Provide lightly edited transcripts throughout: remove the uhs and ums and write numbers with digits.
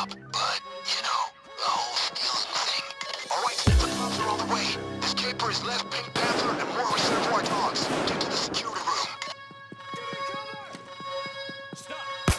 stop, but, you know, the whole stealing thing. Alright, the cops are on the way. This caper is less Pink Panther and more Reservoir Dogs. Get to the security room. Stop!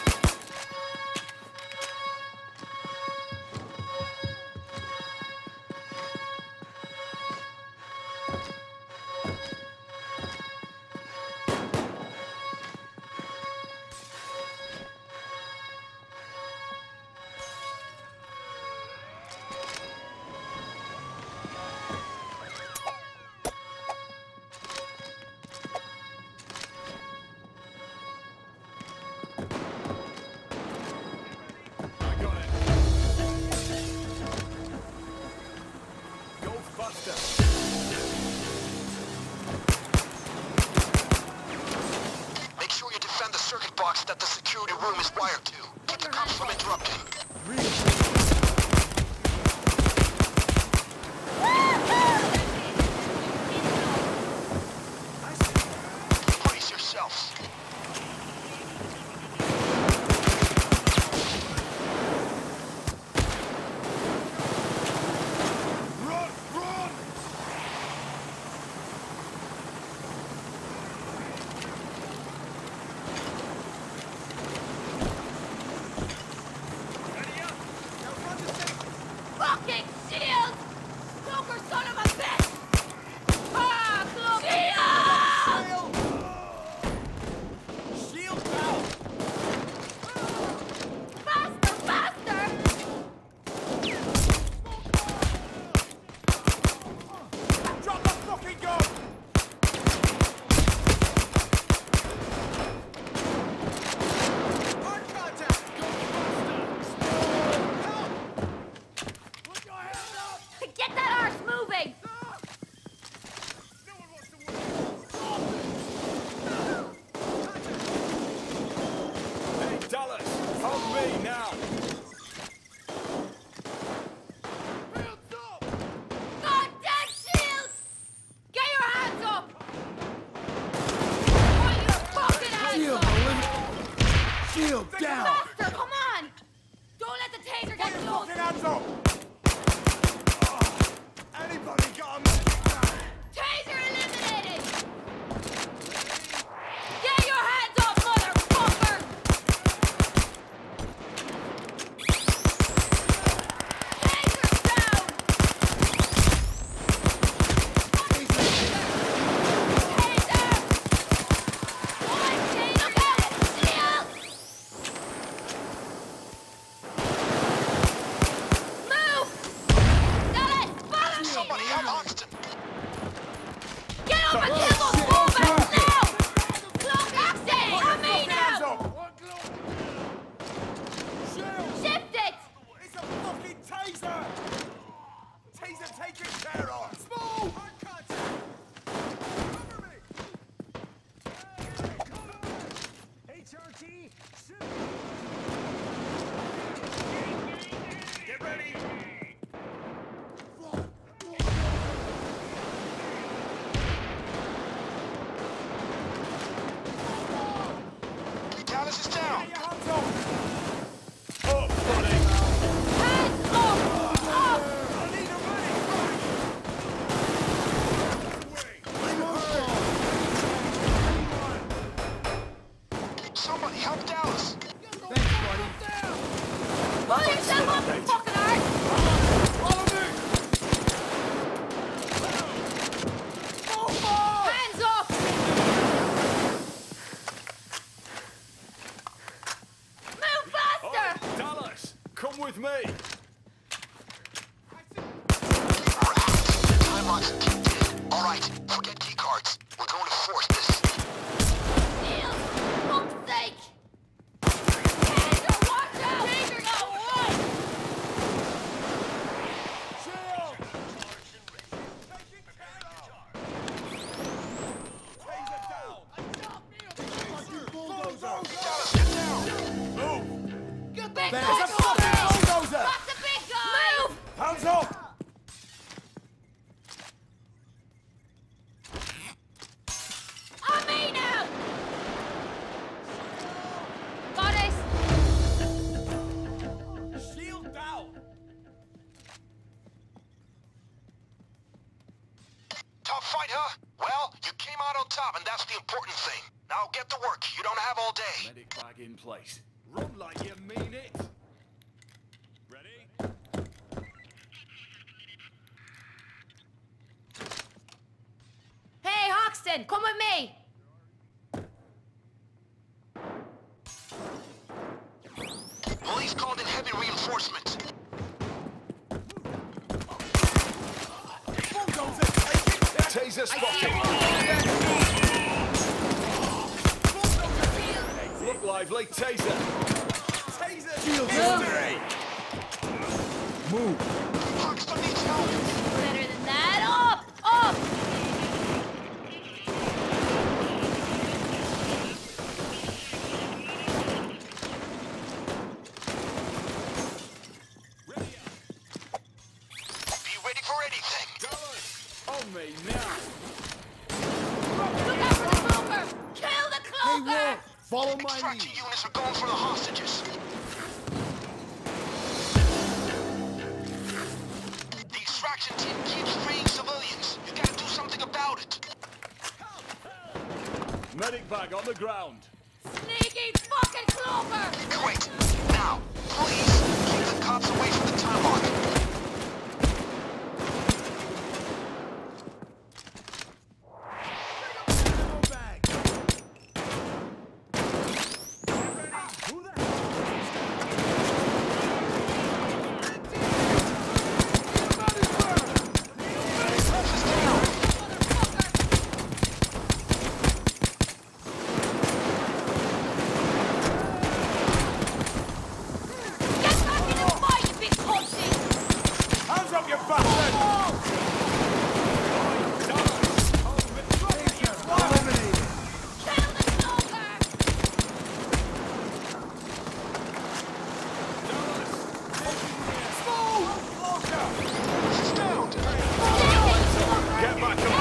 Make sure you defend the circuit box that the security room is wired to. Keep the cops from interrupting. Brace yourselves. Fucking shield! Stalker son of a bitch! Ah, look! Shield! Shield out! Faster, faster! Drop the fucking gun! Hard contact! Go faster! Help! Put your hands up! Get that arse moving! No one wants to win! Hey, Dallas! Help me now! Hands up! Goddamn shield! Get your hands up! Put your fucking hands up! Shield down! Faster, come on! Don't let the taser get close! Fucking hands up! Anybody got a medic now? Taser eliminated! Get your hands up, motherfucker! Taser down! Taser! One, look out! Shield! Move! Dallas, follow me! Somebody help Hoxton. Get up and kill those movers now! Cloak access! On me Hands now! up! Shield! Shift it! It's a fucking taser! Taser taken care of! Small! Hard contact! Cover me! HRT, get ready! Dallas is down. Get your hands up! Up, buddy! Hands up! Up! I need a medic! Somebody help Dallas. Pull yourself up, you fucking arse! Follow me! Hands up! Move faster! Dallas, come with me! Time lock's kicked in. Alright, forget key cards. We're going to force this. Shield! Fuck's sake! Taser, watch out! Taser, go! Run! Shield! Taking care of! Taser down! Bulldozer! Dallas, get down. Move! Big There's guy! a fucking bulldozer! Got the big guy! Move! Hands up! On me now! Got it! Shield fight, huh? Well, you came out on top, and that's the important thing. Now get to work. You don't have all day. Medic bag in place. Run like you mean it. Ready? Hey, Hoxton, come with me. Police called in heavy reinforcements. Taser spotted. Look lively, taser. Taser. Shield victory. Move. Hoxton needs help. Better than that. Up! Up! Be ready for anything. On me now. Look out for the cloaker! Kill the cloaker! Follow my Extraction lead. units are going for the hostages. The extraction team keeps freeing civilians. You gotta do something about it. Medic bag on the ground. Sneaky fucking cloaker! Great. Now, please, keep the cops away from the time lock. Get back in the fight, you big pussy! Hands up, you bastard! Kill the cloaker! Get back up!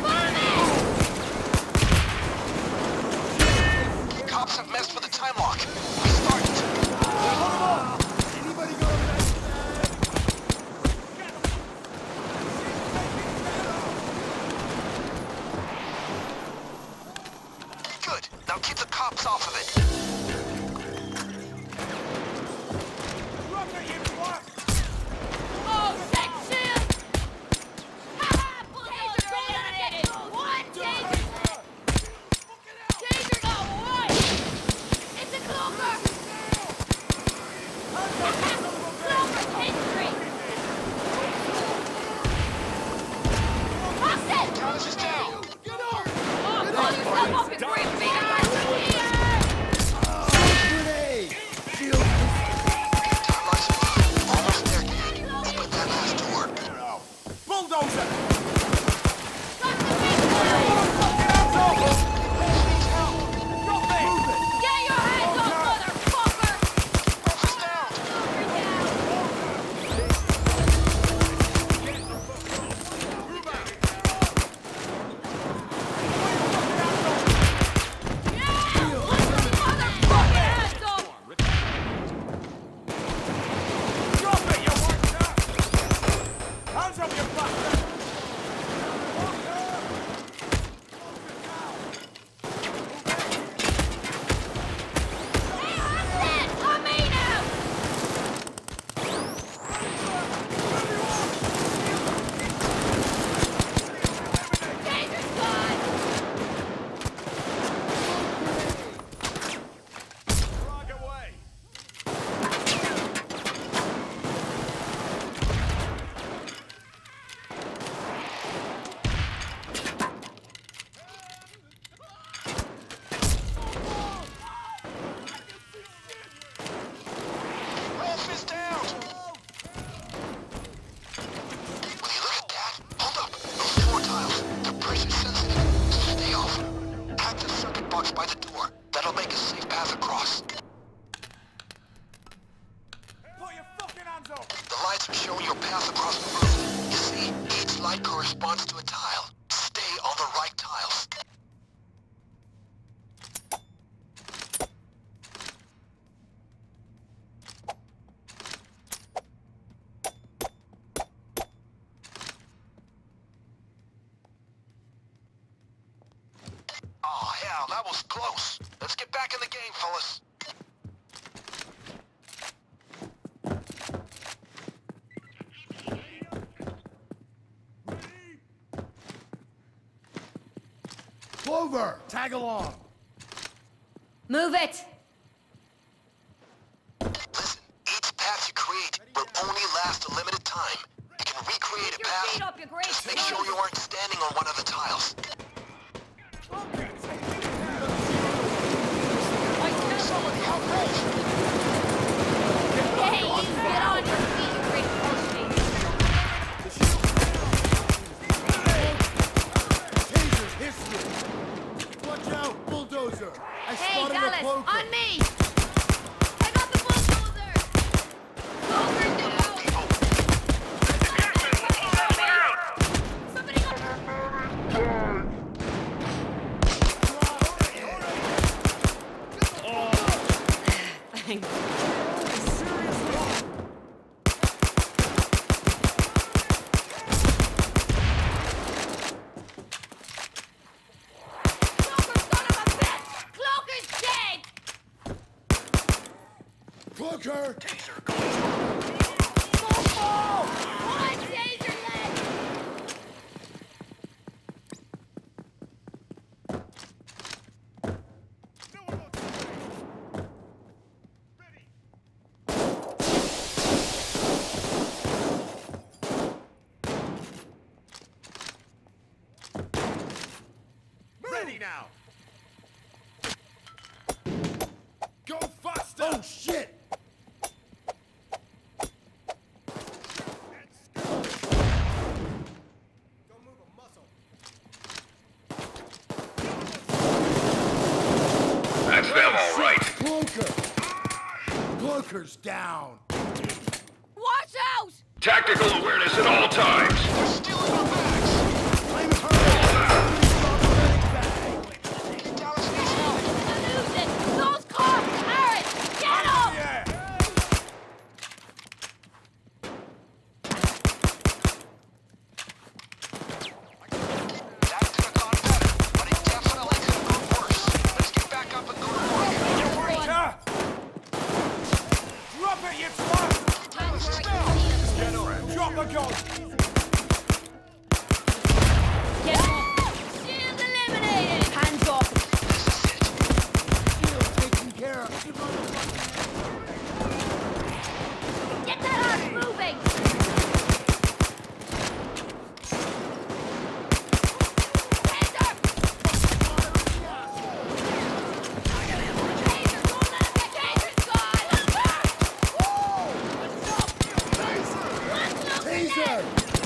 Cops have messed with the time lock. Restart it. Anybody got a Good. Now keep the cops off of it. Oh, sex shield! Ha-ha! Taser eliminated! What? Taser! Taser got one! It's a cloaker! Cloaker's history! Austin! Dallas is down. Oh, pull yourself up and bring me here! Time lock's almost there, Kane. Open that last door. bulldozer! Got the big one! Get your hands up, motherfucker! Office down. Hands up, you bastard! Frag away! Office down. Will you look at that? Hold up. Those floor tiles. They're pressure sensitive, so stay off. Active circuit box by the door. That'll make a safe path across. Put your fucking hands up! The lights are showing your path across the room. You see, each light corresponds to a tile. Stay on the right tiles. Wow, that was close. Let's get back in the game, fellas. Clover, tag along. Move it! Listen, each path you create will only last a limited time. You can recreate a Keep your feet path. up, you great Just make sure you aren't standing on one of the tiles. Hey, you get on your feet, you great Taser, history. Watch out, bulldozer. I Hey, spotted a Dallas, cloaker. on me! I got the bulldozer! Clover down! Somebody Thanks. Cloaker! Taser, Ready now! Go faster! Oh, shit! Don't move a muscle. That's them, all right. Cloaker! Cloaker's down. Watch out! Tactical awareness at all times. they're stealing our bags. I'm hurt! Dallas needs help. Lose it! Those cars! Aaron! Get up! Yeah! That could have gone better, but it definitely could have gone worse. Let's get back up and go to work. Yeah. Drop it, you twat! Time's where I can see them. Drop a gun! Get up! Shield eliminated! Hands off! Shield taken care of. Get that horse moving! Taser! Taser! Don't let him get tasered, God! Let's look for Taser!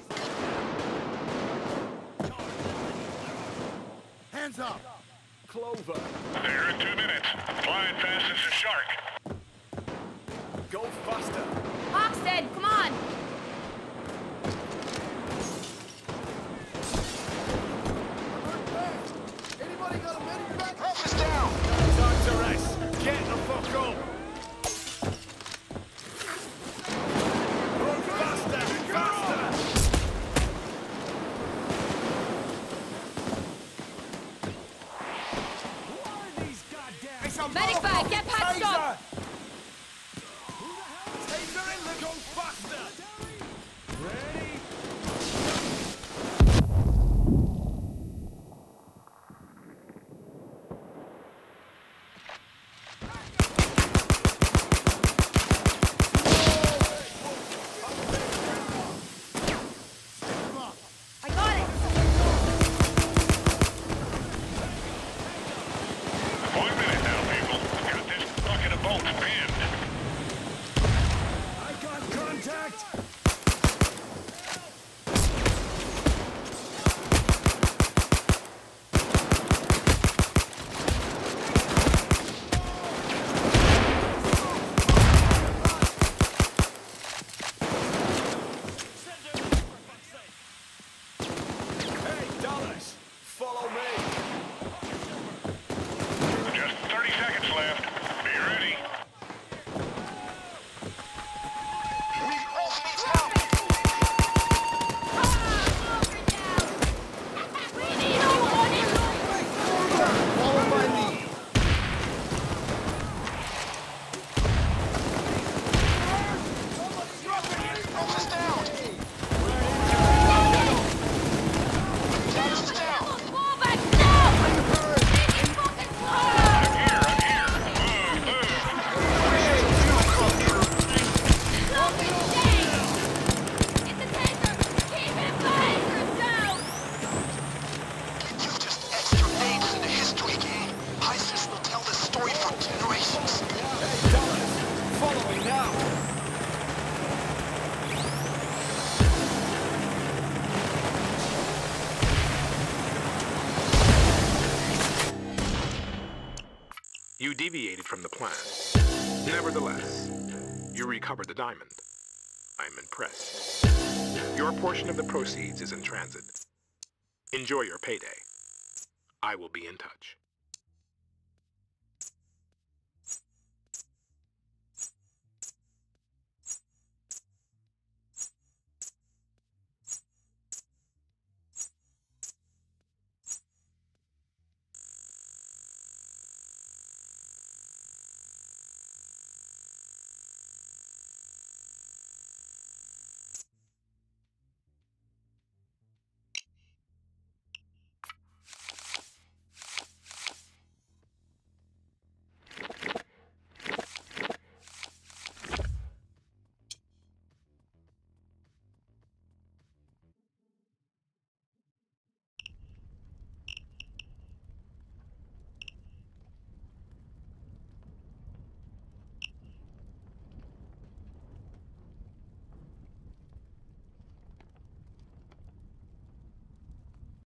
Hands up! Clover. There in 2 minutes. Flying fast as a shark. Go faster. Oxted, come on! Anybody got a medic back? Wolf is down! Time to rest. Get the fuck up. Run faster, faster. Medic bag, get patched up! Taser in the go faster. Ready? I got it! 1 minute now, people. Got this bucket of bolts pinned. I got contact. Hey, Dallas, follow me. Just 30 seconds left. Be ready. Wolf needs help! We need a warning! Follow my lead. Wolf is down! Tanner is down! Fall back now! Taking fucking fire! I'm here. Move, move. Cloak and shade! It's a taser! Keep him lasers down! You've just etched your names into history, Kane. Heisters will tell this story for generations. Hey, Dallas, follow me now. You deviated from the plan. Nevertheless, you recovered the diamond. I'm impressed. Your portion of the proceeds is in transit. Enjoy your payday. I will be in touch.